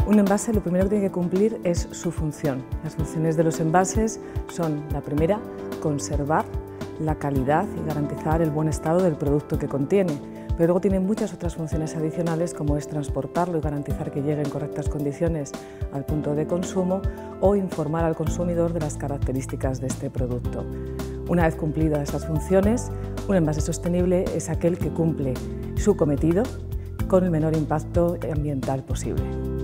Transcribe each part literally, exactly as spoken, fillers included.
Un envase lo primero que tiene que cumplir es su función. Las funciones de los envases son, la primera, conservar la calidad y garantizar el buen estado del producto que contiene, pero luego tiene muchas otras funciones adicionales como es transportarlo y garantizar que llegue en correctas condiciones al punto de consumo o informar al consumidor de las características de este producto. Una vez cumplidas estas funciones, un envase sostenible es aquel que cumple su cometido con el menor impacto ambiental posible.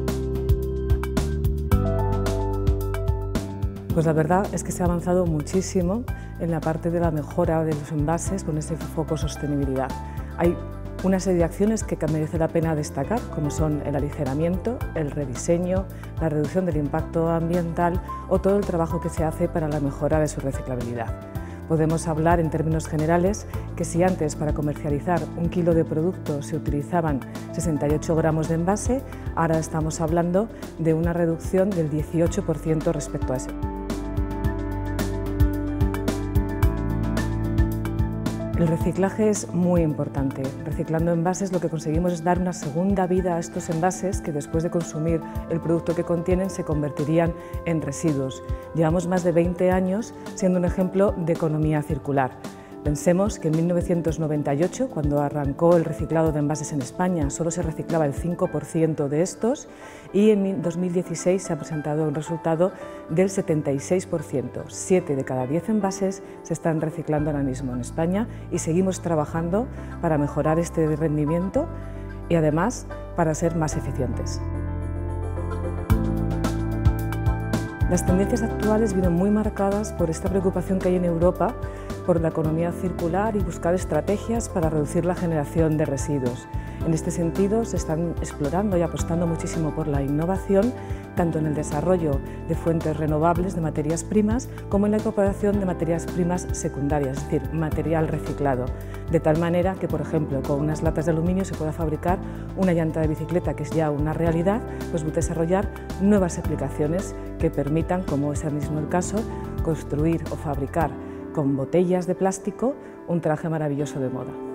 Pues la verdad es que se ha avanzado muchísimo en la parte de la mejora de los envases con este foco sostenibilidad. Hay una serie de acciones que merece la pena destacar, como son el aligeramiento, el rediseño, la reducción del impacto ambiental o todo el trabajo que se hace para la mejora de su reciclabilidad. Podemos hablar en términos generales que si antes para comercializar un kilo de producto se utilizaban sesenta y ocho gramos de envase, ahora estamos hablando de una reducción del dieciocho por ciento respecto a ese. El reciclaje es muy importante. Reciclando envases lo que conseguimos es dar una segunda vida a estos envases que después de consumir el producto que contienen se convertirían en residuos. Llevamos más de veinte años siendo un ejemplo de economía circular. Pensemos que en mil novecientos noventa y ocho, cuando arrancó el reciclado de envases en España, solo se reciclaba el cinco por ciento de estos y en dos mil dieciséis se ha presentado un resultado del setenta y seis por ciento. siete de cada diez envases se están reciclando ahora mismo en España y seguimos trabajando para mejorar este rendimiento y además para ser más eficientes. Las tendencias actuales vienen muy marcadas por esta preocupación que hay en Europa por la economía circular y buscar estrategias para reducir la generación de residuos. En este sentido, se están explorando y apostando muchísimo por la innovación, tanto en el desarrollo de fuentes renovables de materias primas como en la incorporación de materias primas secundarias, es decir, material reciclado, de tal manera que, por ejemplo, con unas latas de aluminio se pueda fabricar una llanta de bicicleta, que es ya una realidad, pues desarrollar nuevas aplicaciones que permitan, como es el mismo el caso, construir o fabricar con botellas de plástico un traje maravilloso de moda.